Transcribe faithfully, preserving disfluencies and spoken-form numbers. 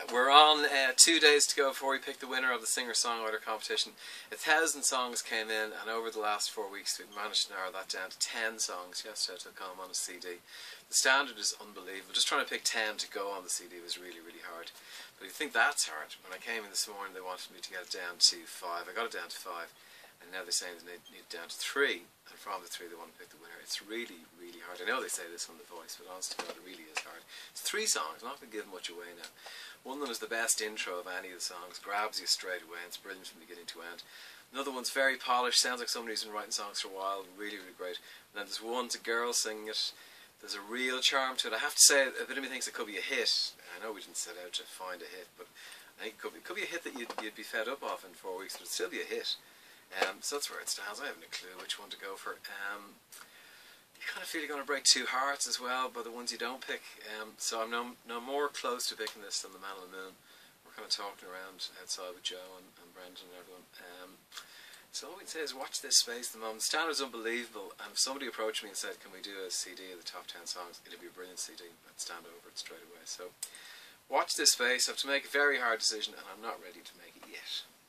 We're on uh, two days to go before we pick the winner of the singer-songwriter competition. A thousand songs came in, and over the last four weeks we've managed to narrow that down to ten songs. Yesterday I took home on a C D. The standard is unbelievable. Just trying to pick ten to go on the C D was really, really hard. But if you think that's hard, when I came in this morning they wanted me to get it down to five. I got it down to five, and now they're saying they need it down to three, and from the three they want to pick the winner. It's really, really hard. I know they say this on The Voice, but honest to God, it really is hard. It's three songs. I'm not going to give much away now. One of them is the best intro of any of the songs, grabs you straight away, and it's brilliant from beginning to end. Another one's very polished, sounds like somebody who's been writing songs for a while, really, really great. And then there's one, it's a girl singing it, there's a real charm to it. I have to say, a bit of me thinks it could be a hit. I know we didn't set out to find a hit, but I think it could be, it could be a hit that you'd, you'd be fed up of in four weeks, but it'd still be a hit. Um, so that's where it stands. I haven't a clue which one to go for. Um, you kind of feel you're going to break two hearts as well by the ones you don't pick. Um, so I'm no, no more close to picking this than The Man on the Moon. We're kind of talking around outside with Joe and, and Brendan and everyone. Um, so all we'd say is watch this space at the moment. The standard's unbelievable, and if somebody approached me and said, can we do a C D of the top ten songs, it'd be a brilliant C D. I'd stand over it straight away. So watch this space. I have to make a very hard decision, and I'm not ready to make it yet.